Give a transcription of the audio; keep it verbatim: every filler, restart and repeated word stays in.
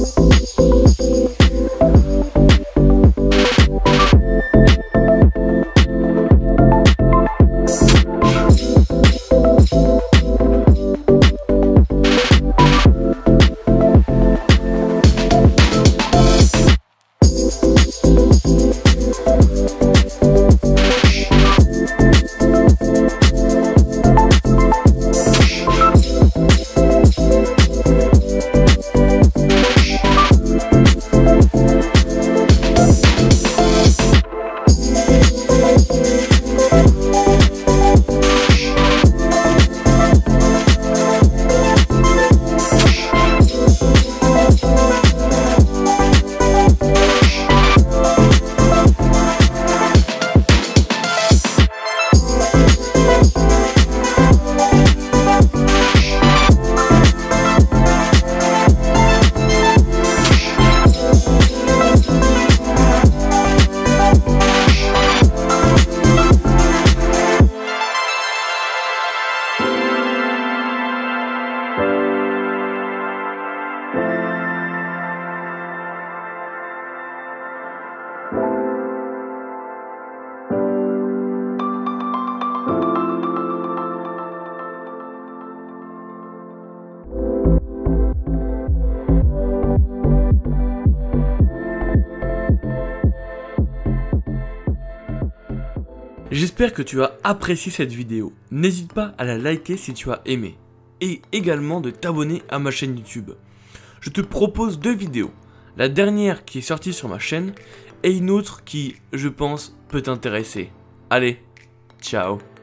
J'espère que tu as apprécié cette vidéo. N'hésite pas à la liker si tu as aimé. Et également de t'abonner à ma chaîne YouTube. Je te propose deux vidéos. La dernière qui est sortie sur ma chaîne et une autre qui, je pense, peut t'intéresser. Allez, ciao.